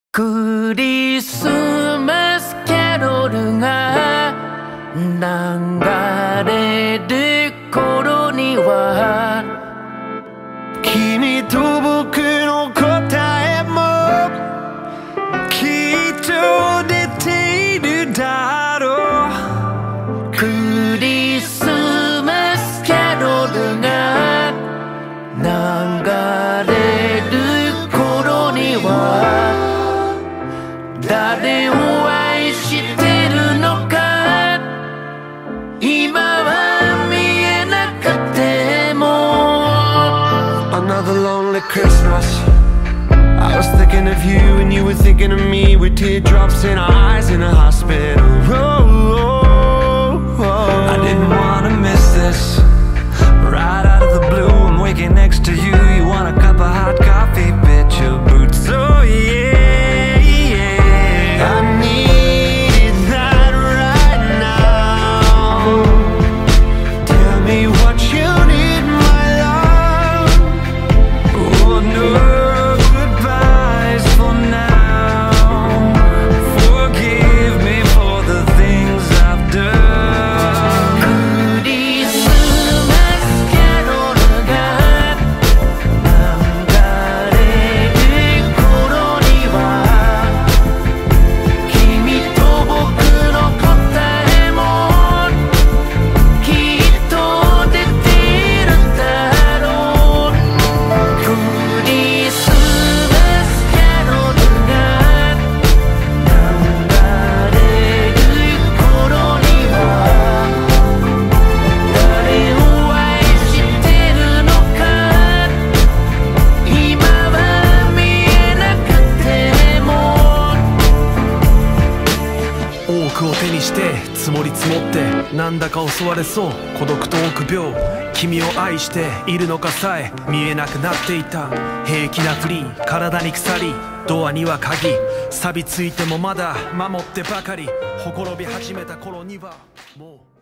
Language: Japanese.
クリスマスキャロルが流れる頃には君と僕の答えもきっと出ているだろう。 クリスマスキャロルが流れる頃には誰を愛してるのか今は見えなくても Another lonely Christmas. I was thinking of you and you were thinking of me, with teardrops in our eyes in a hospital. I didn't wanna miss this. Right out of the blue, I'm waking next to you. You want a cup of hot coffee, bitch, your boots. Oh yeah, yeah. I need that right now. Tell me what you need, my love. Oh no goodbyes for now. Forgive me for the things I've done. クリスマスキャロルが流れる頃には君と僕の答えもきっと出ているだろう。クリスマスキャロルが流れる頃には誰を愛してるのか今は見えなくても多くを手にして積もり積もってなんだか襲われそう孤独と臆病君を愛しているのかさえ見えなくなっていた平気なふり体に鎖ドアには鍵錆びついてもまだ守ってばかりほころび始めた頃にはもう